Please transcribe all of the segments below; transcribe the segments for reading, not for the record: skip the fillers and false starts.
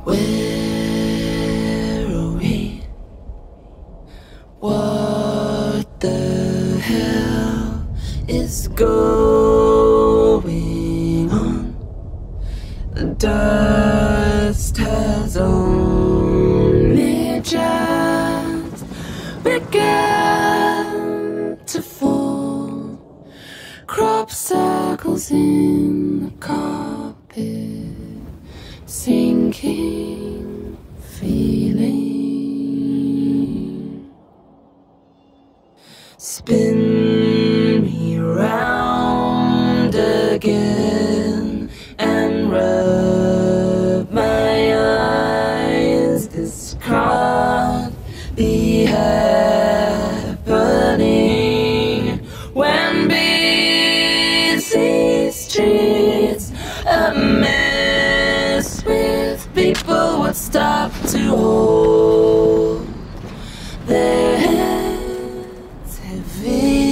Where are we? What the hell is going on? The dust has only just begun to fall. Crop circles in the carpet, sinking feeling. Spin me round again and rub my eyes. This can't be happening when busy streets a mess with people would stop to hold their heads heavy.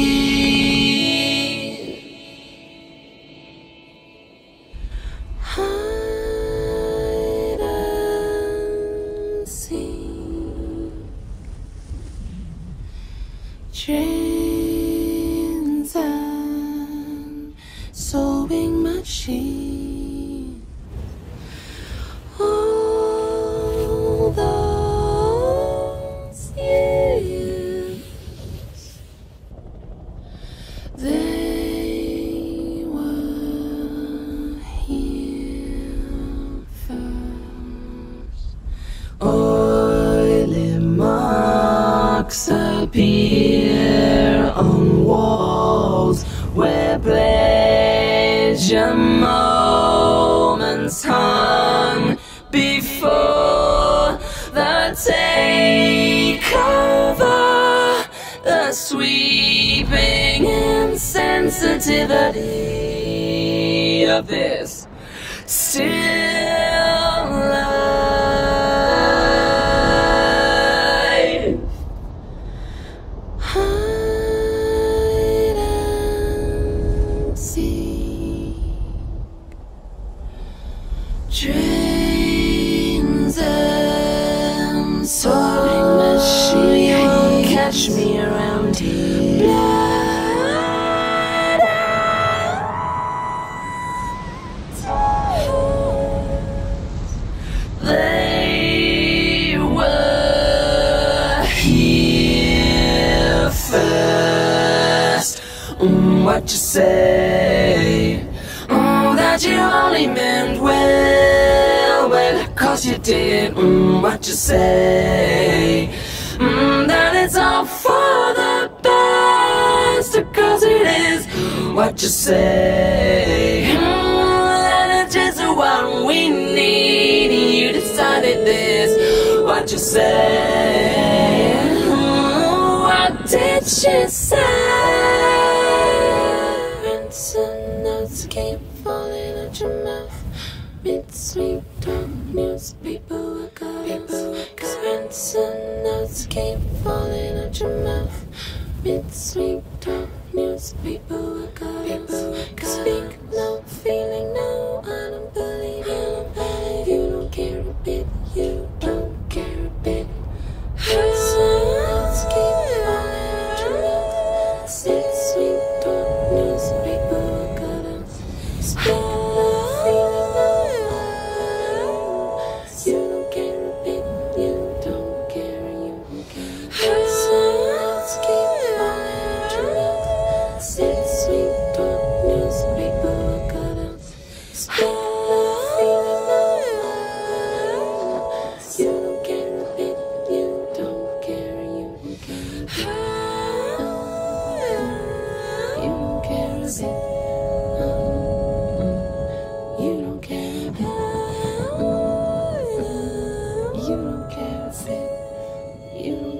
Hide and seek, trains and sewing machine. All those years, they were here first. Oily marks appear on walls where pleasure moments hung before the takeover. The sweeping insensitivity of this still life. Hide and seek, trains and sewing machine. Catch me around here. Blood and they were here first. What you say? That you only meant well, well, 'cause you did. What you say? That it's all for the best, 'cause it is. What you say? That it's just what we need. You decided this. What you say? What did she say? Some notes keep falling out your mouth. Mid-sweet talk, newspaper work out. Currents and notes keep falling out your mouth. Mid-sweet talk, newspaper work out. Speak no, feeling no, I don't believe you. You don't care a bit, you don't care a bit. Some notes keep falling out your mouth. Mid-sweet talk, newspaper work out. Speak no, feeling no, you don't care a bit, you don't care, you don't care. Some notes keep falling out your mouth. Mid-sweet talk, newspaper work out. Speak no, feeling no, you don't care a bit, you don't care, you don't care. You don't care a bit. You don't care a bit. You don't care a bit. You don't